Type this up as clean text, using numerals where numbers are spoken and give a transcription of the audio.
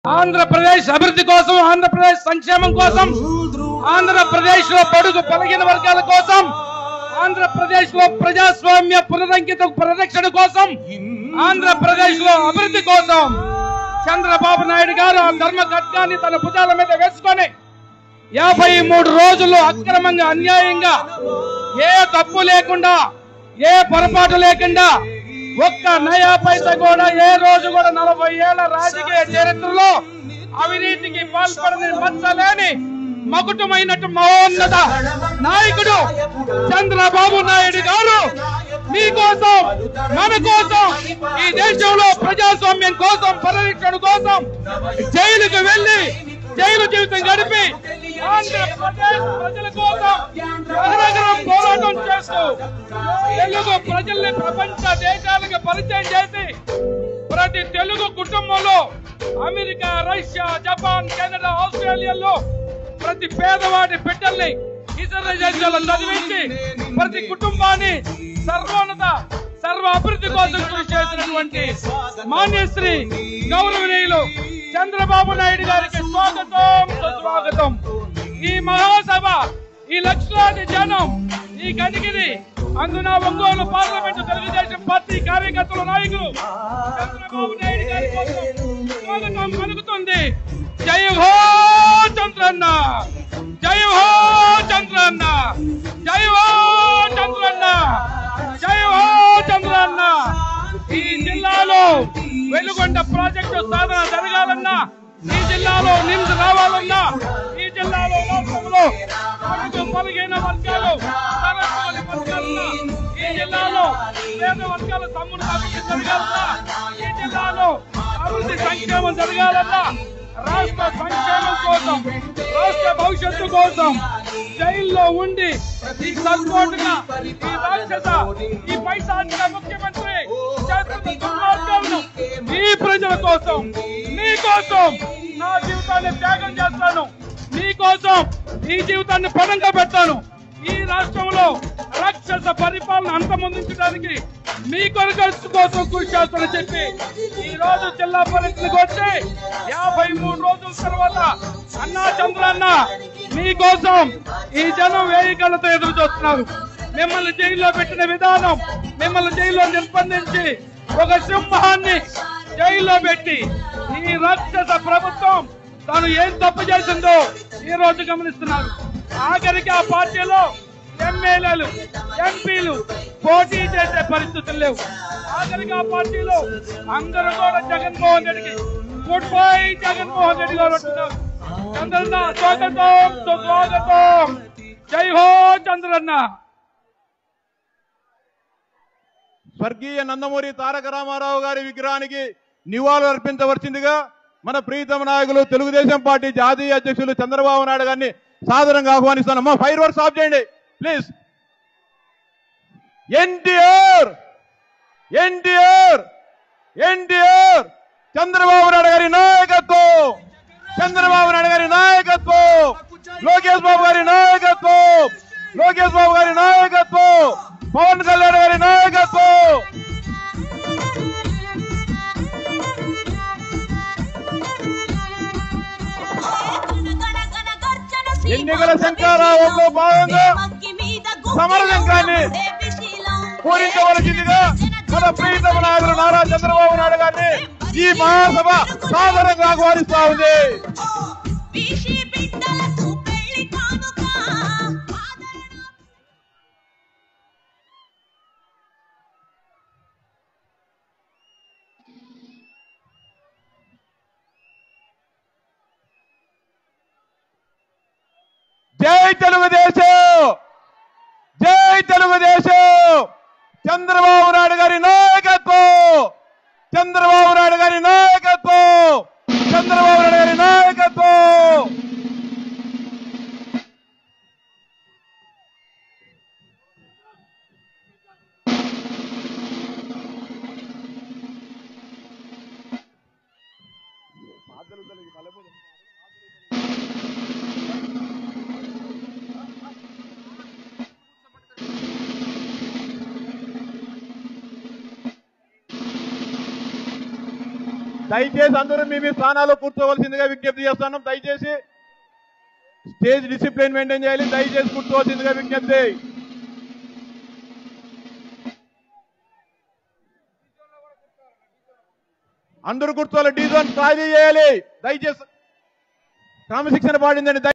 ఆంధ్రప్రదేశ్ అభివృద్ధి కోసం, ఆంధ్రప్రదేశ్ సంక్షేమం కోసం, ఆంధ్రప్రదేశ్ లో బడుగు బలహీన వర్గాల కోసం, ఆంధ్రప్రదేశ్ లో ప్రజాస్వామ్య పునరంకిత పరిరక్షణ కోసం, ఆంధ్రప్రదేశ్ లో అభివృద్ధి కోసం చంద్రబాబు నాయుడు గారు ఆ ధర్మ ఖడ్గాన్ని తన భుజాల మీద వేసుకొని 53 రోజులు అక్రమంగా అన్యాయంగా ఏ తప్పు లేకుండా, ఏ పొరపాటు లేకుండా, ఒక్క నయా పైసా కూడా ఏ రోజు కూడా 40 ఏళ్ల రాజకీయ చరిత్రలో అవినీతికి పాల్పడని మచ్చలేని మకుటమైనట్టు మహోన్నత నాయకుడు చంద్రబాబు నాయుడు గారు మీకోసం, మన కోసం, ఈ దేశంలో ప్రజాస్వామ్యం కోసం, పరిరక్షణ కోసం జైలుకు వెళ్లి జైలు జీవితం గడిపి ఆంధ్రప్రదేశ్ ప్రజల కోసం నిరంతరం పోరాటం చేస్తూ తెలుగు ప్రజల్ని ప్రపంచ దేశాలకు పరిచయం చేసి ప్రతి తెలుగు కుటుంబంలో అమెరికా, రష్యా, జపాన్, కెనడా, ఆస్ట్రేలియాలో ప్రతి పేదవాడి బిడ్డల్ని ఇతర దేశాల్లో చదివించి ప్రతి కుటుంబాన్ని సర్వోన్నత సర్వ అభివృద్ధి కోసం కృషి చేసినటువంటి మాన్యశ్రీ గౌరవనీయులు చంద్రబాబు నాయుడు గారికి స్వాగతం, సుస్వాగతం. ఈ మహాసభ, ఈ లక్షలాది జనం, ఈ కనిగిరి అందున ఒంగోలు పార్లమెంటు తెలుగుదేశం పార్టీ కార్యకర్తల నాయకులు చంద్రబాబు నాయుడు గారి కోసం స్వాగతం పలుకుతుంది. జై హో చంద్రన్న, జై హో చంద్రన్న, జై హో చంద్రన్న, జై హో చంద్రన్న. ఈ జిల్లాలో వెలుగొండ ప్రాజెక్టు సాధన జరగాలన్నా, ఈ జిల్లాలో నిమ్స్ రావాలన్నా, ఈ జిల్లాలో రాష్ట్రంలో పలిగిన వర్గాలు ఈ జిల్లాలో పేద వర్గాల సమృద్ధి అభివృద్ధి జరగాలన్నా, ఈ జిల్లాలో అభివృద్ధి సంక్షేమం జరగాలన్నా, రాష్ట్ర సంక్షేమం కోసం, రాష్ట్ర భవిష్యత్తు కోసం జైల్లో ఉండి ఈ సర్వోటుగా ఈ రాక్షస ఈ పైశాచిక ముఖ్యమంత్రి ఈ ప్రజల కోసం, మీ కోసం నా జీవితాన్ని త్యాగం చేస్తాను, మీకోసం ఈ జీవితాన్ని పణంగా పెడతాను. ఈ రాష్ట్రంలో రాక్షస పరిపాలన అంతమొందించడానికి మీ కొరకు కోసం కృషి చేస్తానని చెప్పి ఈ రోజు జిల్లా పర్యటనకు వచ్చి 53 రోజుల తర్వాత అన్నా చంద్రన్న మీకోసం ఈ జనం వేయికలతో ఎదురు చూస్తున్నారు. మిమ్మల్ని జైల్లో పెట్టిన విధానం, మిమ్మల్ని జైల్లో నిర్బంధించి ఒక సింహాన్ని జైల్లో పెట్టి ఈ రాక్షస ప్రభుత్వం తాను ఏం తప్పు చేసిందో ఈ రోజు గమనిస్తున్నారు. ఆఖరికి ఆ పార్టీలో ఎమ్మెల్యేలు, ఎంపీలు పోటీ చేసే పరిస్థితులు లేవు. ఆఖరికి ఆ పార్టీలో అందరూ కూడా జగన్మోహన్ రెడ్డికి గుడ్ బై జగన్మోహన్ రెడ్డి గారు అంటున్నారు. చంద్రన్న స్వాగతం, సుస్వాగతం. జై హో చంద్రన్న. స్వర్గీయ నందమూరి తారక రామారావు గారి విగ్రహానికి నివాళులు అర్పించవలసిందిగా మన ప్రీతమ నాయకులు తెలుగుదేశం పార్టీ జాతీయ అధ్యక్షులు చంద్రబాబు నాయుడు గారిని సాదరంగా ఆహ్వానిస్తానమ్మా. 5 words ఆఫ్ చేయండి ప్లీజ్. ఎన్టీఆర్, ఎన్టీఆర్, ఎన్టీఆర్. చంద్రబాబు నాయుడు గారి నాయకత్వం, చంద్రబాబు నాయుడు గారి నాయకత్వం, లోకేష్ బాబు గారి నాయకత్వం, లోకేష్ బాబు గారి నాయకత్వం, పవన్ కళ్యాణ్ గారి నాయకత్వం. ఎన్నికల శంకారావంలో భాగంగా సమరశంకాన్ని పూరించవలసిందిగా మన ప్రీతమ నాయకులు నారా చంద్రబాబు నాయుడు గారిని ఈ మహాసభ సాదరంగా ఆహ్వానిస్తా ఉంది. జై తెలుగుదేశం, జై తెలుగుదేశం. చంద్రబాబు నాయుడు గారి నాయకత్వం, చంద్రబాబు నాయుడు గారి నాయకత్వం, చంద్రబాబు నాయుడు గారి నాయకత్వం. దయచేసి అందరూ మీ మీ స్థానాల్లో కూర్చోవలసిందిగా విజ్ఞప్తి చేస్తున్నాం. దయచేసి స్టేజ్ డిసిప్లిన్ మెయింటైన్ చేయాలి. దయచేసి కూర్చోవలసిందిగా విజ్ఞప్తి. అందరూ కూర్చోవాలి. డీ జోన్ ఖాళీ చేయాలి. దయచేసి క్రమశిక్షణ పాటిందండి.